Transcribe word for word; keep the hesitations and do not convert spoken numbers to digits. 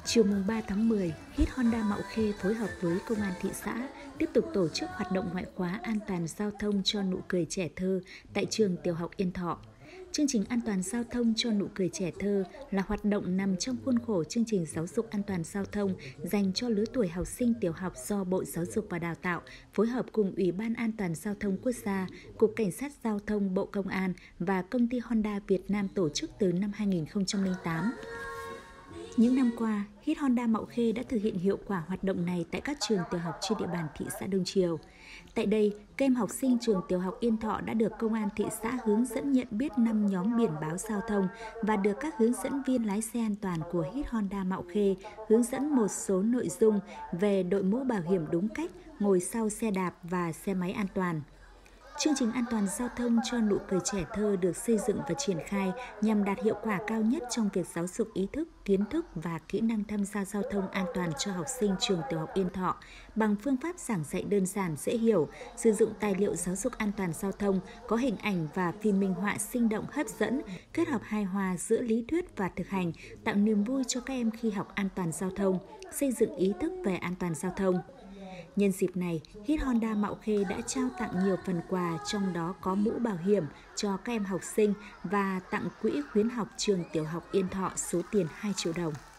Chiều mùng ba tháng mười, Hit Honda Mạo Khê phối hợp với Công an thị xã tiếp tục tổ chức hoạt động ngoại khóa an toàn giao thông cho nụ cười trẻ thơ tại trường tiểu học Yên Thọ. Chương trình an toàn giao thông cho nụ cười trẻ thơ là hoạt động nằm trong khuôn khổ chương trình giáo dục an toàn giao thông dành cho lứa tuổi học sinh tiểu học do Bộ Giáo dục và Đào tạo phối hợp cùng Ủy ban An toàn giao thông quốc gia, Cục Cảnh sát giao thông Bộ Công an và công ty Honda Việt Nam tổ chức từ năm hai nghìn không trăm lẻ tám. Những năm qua, Hit Honda Mạo Khê đã thực hiện hiệu quả hoạt động này tại các trường tiểu học trên địa bàn thị xã Đông Triều. Tại đây, các em học sinh trường tiểu học Yên Thọ đã được Công an thị xã hướng dẫn nhận biết năm nhóm biển báo giao thông và được các hướng dẫn viên lái xe an toàn của Hit Honda Mạo Khê hướng dẫn một số nội dung về đội mũ bảo hiểm đúng cách, ngồi sau xe đạp và xe máy an toàn. Chương trình an toàn giao thông cho nụ cười trẻ thơ được xây dựng và triển khai nhằm đạt hiệu quả cao nhất trong việc giáo dục ý thức, kiến thức và kỹ năng tham gia giao thông an toàn cho học sinh trường tiểu học Yên Thọ bằng phương pháp giảng dạy đơn giản dễ hiểu, sử dụng tài liệu giáo dục an toàn giao thông có hình ảnh và phim minh họa sinh động hấp dẫn, kết hợp hài hòa giữa lý thuyết và thực hành, tạo niềm vui cho các em khi học an toàn giao thông, xây dựng ý thức về an toàn giao thông. Nhân dịp này, Hit Honda Mạo Khê đã trao tặng nhiều phần quà, trong đó có mũ bảo hiểm cho các em học sinh và tặng quỹ khuyến học trường tiểu học Yên Thọ số tiền hai triệu đồng.